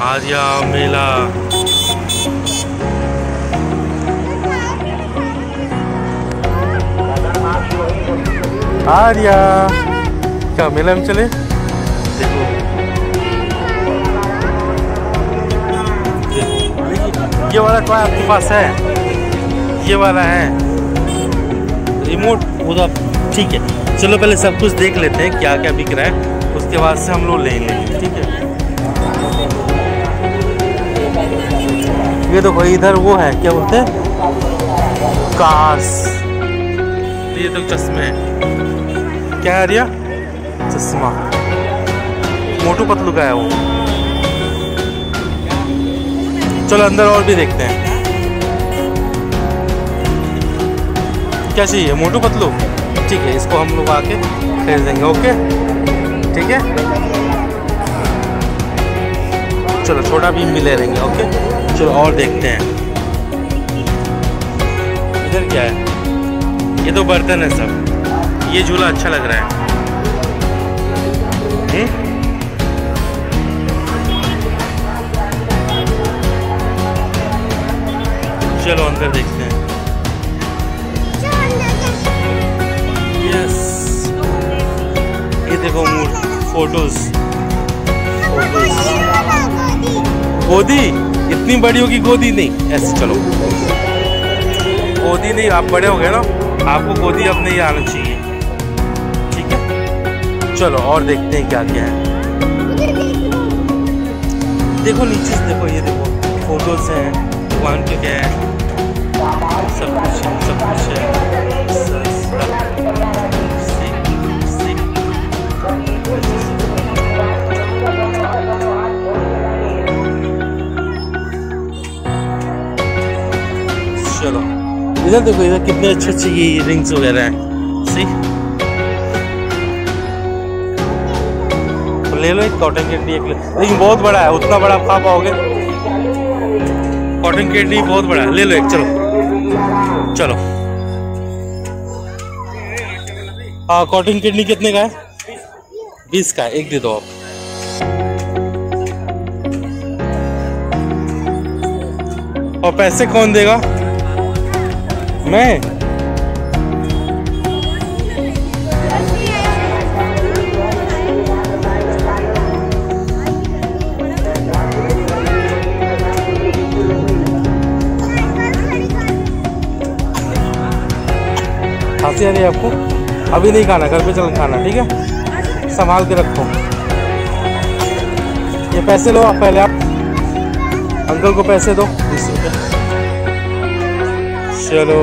आर्या मेला। आर्या क्या मेला में चले? देखो ये वाला टॉय आपके पास है? ये वाला है रिमोट उधर। ठीक है चलो पहले सब कुछ देख लेते हैं क्या क्या बिक रहा है, उसके बाद से हम लोग ले लेंगे। ठीक है ये तो कोई इधर वो है क्या बोलते हैं कार्स। ये तो चश्मे क्या है रिया? चश्मा मोटू पतलू का है वो। चलो अंदर और भी देखते हैं क्या चाहिए। मोटू पतलू ठीक है इसको हम लोग आके खरीद देंगे। ओके ठीक है चलो छोटा भी मिले रहेंगे। ओके चलो और देखते हैं इधर क्या है। ये तो बर्तन है सब। ये झूला अच्छा लग रहा है। चलो अंदर देखते हैं। यस ये देखो फोटोज। गोदी इतनी बड़ी होगी? गोदी नहीं ऐसे चलो गोदी नहीं, आप बड़े हो गए ना, आपको गोदी अब नहीं आना चाहिए। ठीक है चलो और देखते हैं क्या क्या है। देखो नीचे से देखो, ये देखो फोटोज हैं, भगवान के क्या है, सब कुछ है सब कुछ है। चलो इधर देखो, इधर कितने अच्छे अच्छे ये रिंग्स वगैरह हैं। सी तो ले लो एक कॉटन कैंडी एक ले, लेकिन बहुत बड़ा है, उतना बड़ा आप खा पाओगे? कॉटन कैंडी बहुत बड़ा है, ले लो एक। चलो चलो हाँ कॉटन कैंडी कितने का है? 20 का है, एक दे दो आप। और पैसे कौन देगा? मैं? खांसी आ रही है आपको? अभी नहीं खाना, घर पे चल खाना। ठीक है संभाल के रखो। ये पैसे लो आप पहले, आप अंकल को पैसे दो 20 रुपये। चलो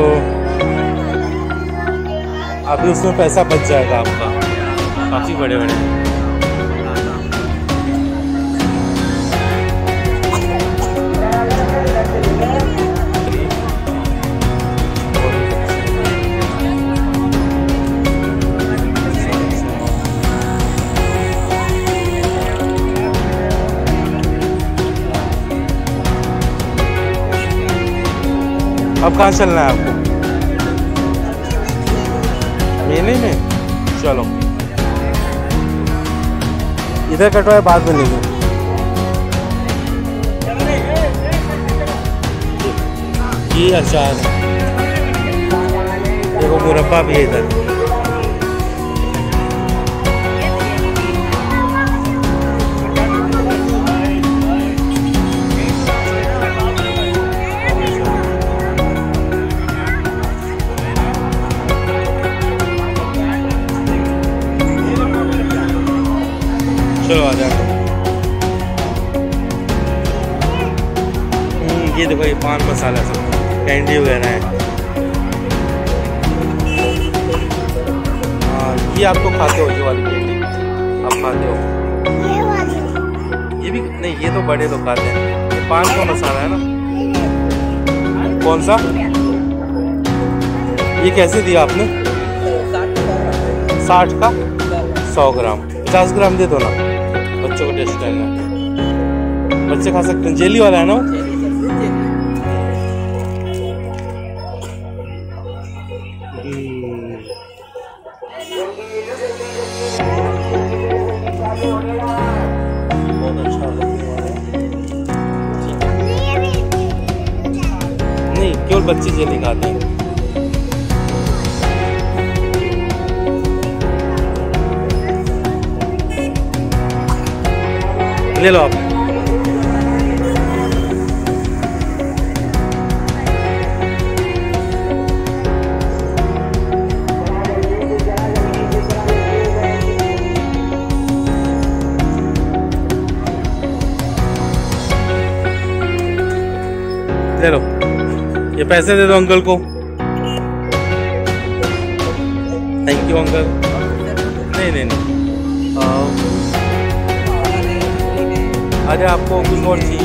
अभी उसमें पैसा बच जाएगा आपका, काफी बड़े बड़े। अब कहाँ चलना है आपको? मेले में? चलो इधर कटवाए बाद में लेंगे। ये अचार देखो, मुरब्बा भी है इधर। चलो आ जाओ। ये देखो ये पान मसाला सब कैंडी वगैरह है। हाँ ये आप तो खाते हो, ये वाली कैंडी आप खाते हो? ये भी नहीं, ये तो बड़े लोग खाते हैं। ये पान का मसाला है ना? कौन सा? ये कैसे दिया आपने? 60 का 100 ग्राम। 50 ग्राम दे दो ना, बच्चों को टेस्ट करना है, बच्चे खा सकते हैं। जेली वाला है ना? बहुत अच्छा। और बच्चे जेली खाते हैं। ले लो आप। ले लो, ये पैसे दे दो अंकल को। Thank you uncle. नहीं नहीं नहीं, अरे आपको कुछ और चाहिए?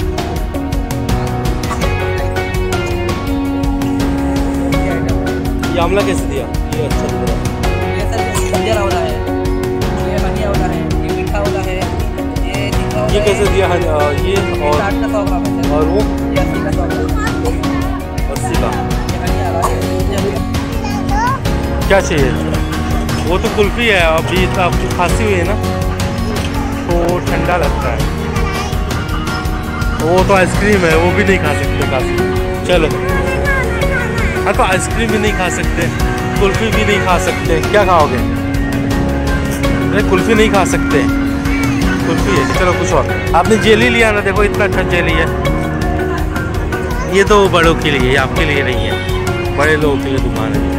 ये आमला कैसे दिया? ये अच्छा लग रहा है। ये सर जिंजर वाला है, ये हनी वाला है, ये मीठा वाला है, ये तीखा वाला ये कैसे दिया? ये और 60 का 100 ग्राम है। और वो 80 का 100 ग्राम। 80 का। ये हनी वाला है। क्या चाहिए? वो तो कुल्फी है, अभी तो आपको खांसी हुई है ना, तो ठंडा लगता है। वो तो आइसक्रीम है, वो भी नहीं खा सकते काफी। चलो, हाँ तो आइसक्रीम भी नहीं खा सकते, कुल्फी भी नहीं खा सकते, क्या खाओगे? अरे कुल्फी नहीं खा सकते, कुल्फी है। चलो कुछ और। आपने जेली लिया ना, देखो इतना अच्छा जेली है। ये तो बड़ों के लिए, आपके लिए नहीं है, बड़े लोगों के लिए दुकान है।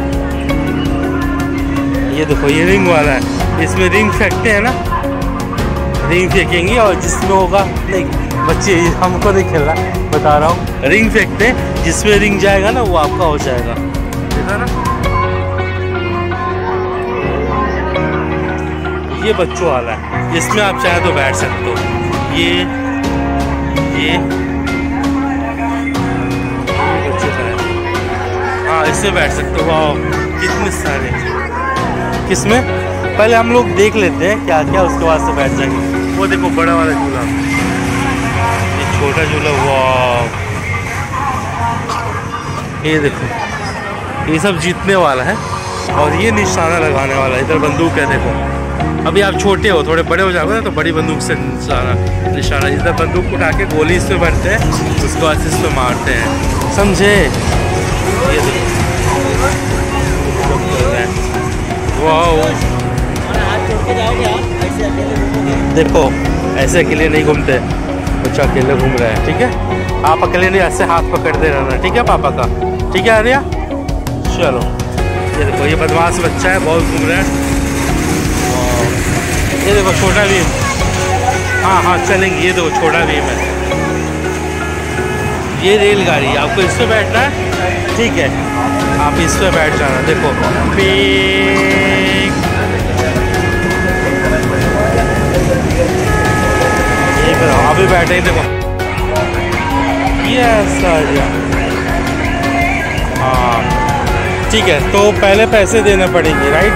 ये देखो, ये रिंग वाला है, इसमें रिंग फेंकते हैं ना, रिंग फेंकेंगे और जिसमें होगा, नहीं बच्चे हमको नहीं खेलना, बता रहा हूँ, रिंग फेंकते हैं, जिसमें रिंग जाएगा ना वो आपका हो जाएगा, देखा ना। ये बच्चों वाला है, इसमें आप चाहे तो बैठ सकते हो। ये बच्चों का है, हाँ इसमें बैठ सकते हो। वाह कितने सारे। किसमें? पहले हम लोग देख लेते हैं क्या क्या, उसके बाद से बैठ जाएंगे। वो देखो बड़ा वाला झूला, ये छोटा झूला। वाह ये देखो, ये सब जीतने वाला है और ये निशाना लगाने वाला है। इधर बंदूक है, देखो अभी आप छोटे हो, थोड़े बड़े हो जाओगे ना तो बड़ी बंदूक से निशाना, इधर बंदूक उठा के गोली इसमें भरते हैं, उसको बाद इसमें मारते हैं, समझे? ये देखो ऐसे अकेले नहीं घूमते, बच्चा अकेले घूम रहा है, ठीक है? आप अकेले नहीं, ऐसे हाथ पकड़ते रहना, ठीक है पापा का, ठीक है आर्या? चलो ये देखो, ये बदमाश बच्चा है, बहुत घूम रहा है। ये देखो छोटा भीम, हाँ हाँ चलेंगे। ये देखो छोटा भीम है। ये रेलगाड़ी, आपको इस पे बैठना है, ठीक है? आप इस पे बैठ जाना। देखो अभी बैठे ही, देखो यस आ गया। हाँ ठीक है, तो पहले पैसे देने पड़ेंगे, राइट?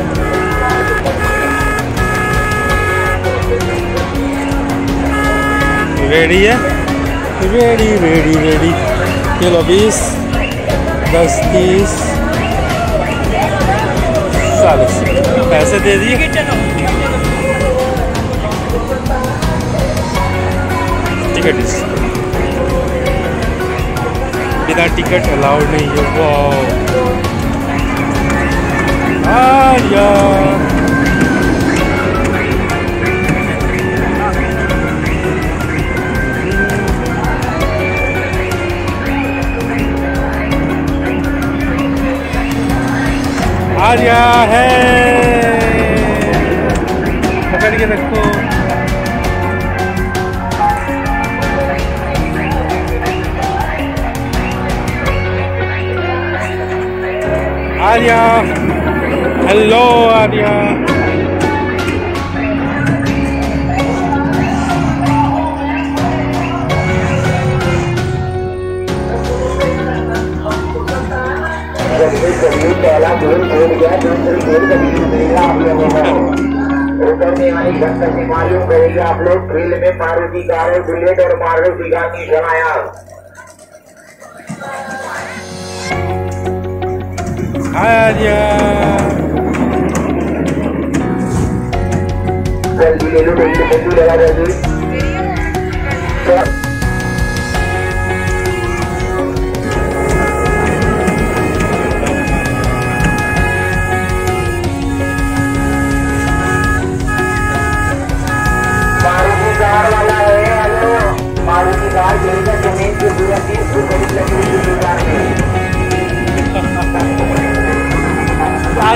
रेडी है? Ready ready ready. चलो 20, 10, 30, 40 पैसे दे दिए। टिकट बिना टिकट अलाउड नहीं है। वाह आर्या है, पकड़ के रखो। आर्या, हेलो आर्या। पहला गोल खोल गया, दूसरी गोल का बीच मिलेगा आप लोगों को। उतरने वाली घंटा से मालूम करेगा आप लोग। ट्रेल में मारुति कार और बुलेट और मारुति कार की जमाया। जल्दी ले लो, जल्दी लगा जल्दी।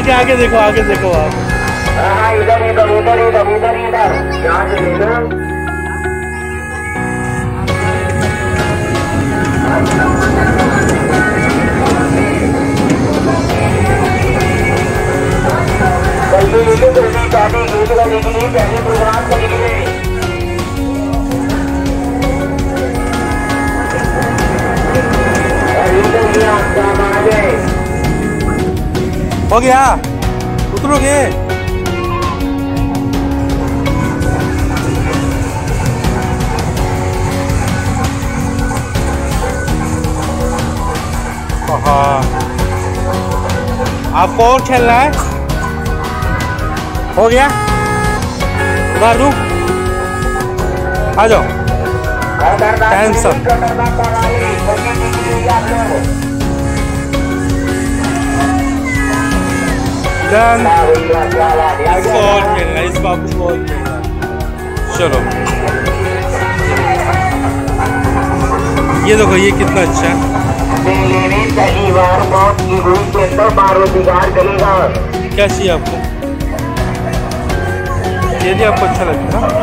आगे आगे देखो आप। हाँ इधर इधर उधर इधर उधर इधर यहाँ से ले लो। पहले प्रोग्राम करेंगे। हो गया, उतरोगे? आपको और खेलना है? हो गया? उधर रुक, आ जाओ। टेंशन इसको और खेलना, इस बाबू को और खेलना। चलो ये देखो, ये कितना अच्छा है। पहली बार मौत की हुई के अंदर बारोदीगार करेगा। क्या चाहिए आपको? ये भी आपको अच्छा लगता है?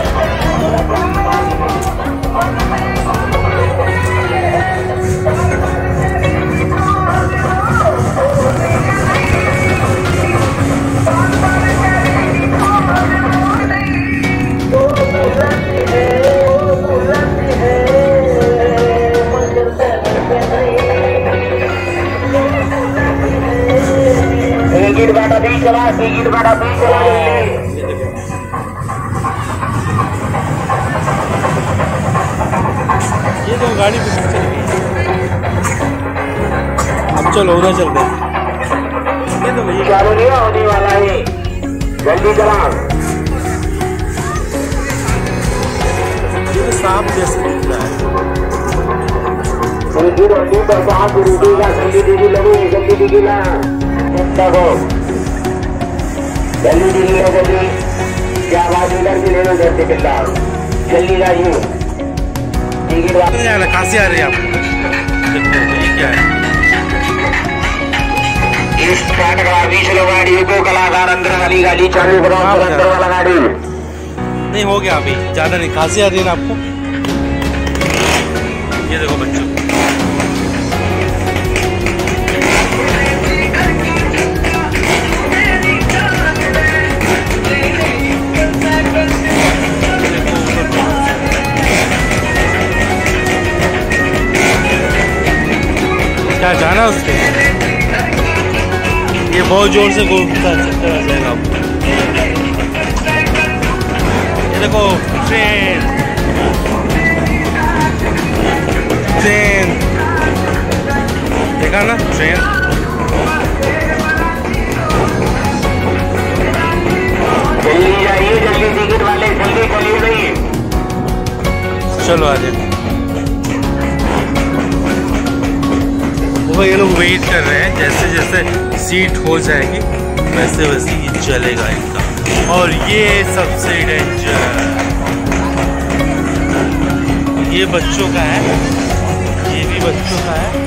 टिकट बाटा भी चला ये तो गाड़ी भी चल गई। अब चलो उधर चलते हैं। ये तो भैया चालू नहीं होने वाला है, जल्दी चला। ये सांप जैसे दिख रहा है। जल्दी बरसात रुकेगा, जल्दी दीदी लगी, जल्दी दीदी ना जल्दी दीदी लो, जल्दी। क्या बात, उधर भी ले लो, जल्दी चिल्ला, जल्दी जाइए। टिकट खांसी आ रही है आपको? ये क्या है? इस ट्रैक का 20 गाड़ी को कलाकार अंदर वाली गाड़ी चालू करो, अंदर वाला गाड़ी नहीं हो गया अभी, ज्यादा नहीं। खांसी आ रही है ना आपको? ये देखो बच्चों, क्या जाना उसके? ये बहुत जोर से घूमता चक्कर आ जाएगा आपको। ये देखो ट्रेन, ट्रेन देखा ना, ट्रेन। जल्दी जाइए, जल्दी टिकट वाले, जल्दी चलिए भाई। चलो आ जाए। वो ये लोग वेट कर रहे हैं, जैसे जैसे सीट हो जाएगी वैसे वैसे ही चलेगा इनका। और ये सबसे डेंजर, ये बच्चों का है, ये भी बच्चों का है,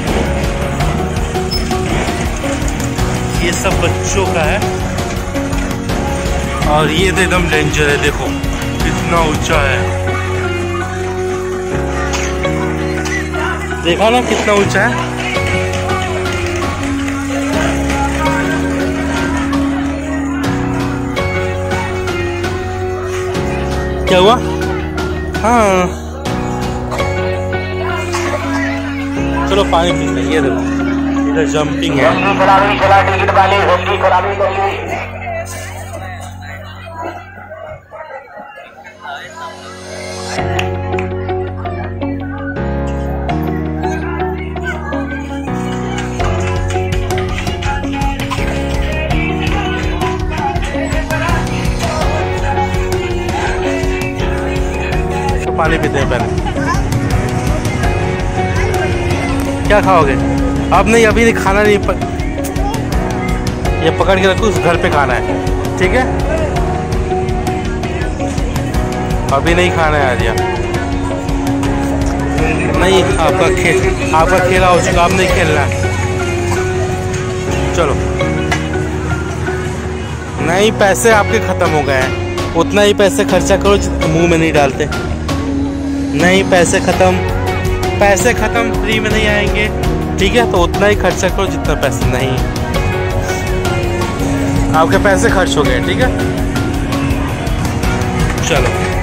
ये सब बच्चों का है। और ये तो एकदम डेंजर है, देखो कितना ऊंचा है। देखा ना कितना ऊंचा है। क्या हुआ? हाँ चलो पानी पीते हैं। ये देखो इधर जंपिंग है। चला टिकट वाले, जल्दी चलावी करिए। पानी पीते हैं पहले। क्या खाओगे? अब नहीं, अभी नहीं खाना, नहीं ये पकड़ के रखो, उस घर पे खाना है, ठीक है? अभी नहीं खाना है आर्या। नहीं, आपका खेला हो चुका, अब नहीं खेलना है। चलो नहीं, पैसे आपके ख़त्म हो गए हैं, उतना ही पैसे खर्चा करो जितना मुंह में नहीं डालते। नहीं, पैसे ख़त्म, फ्री में नहीं आएंगे, ठीक है? तो उतना ही खर्चा करो जितना पैसे नहीं, आपके पैसे खर्च हो गए, ठीक है? चलो।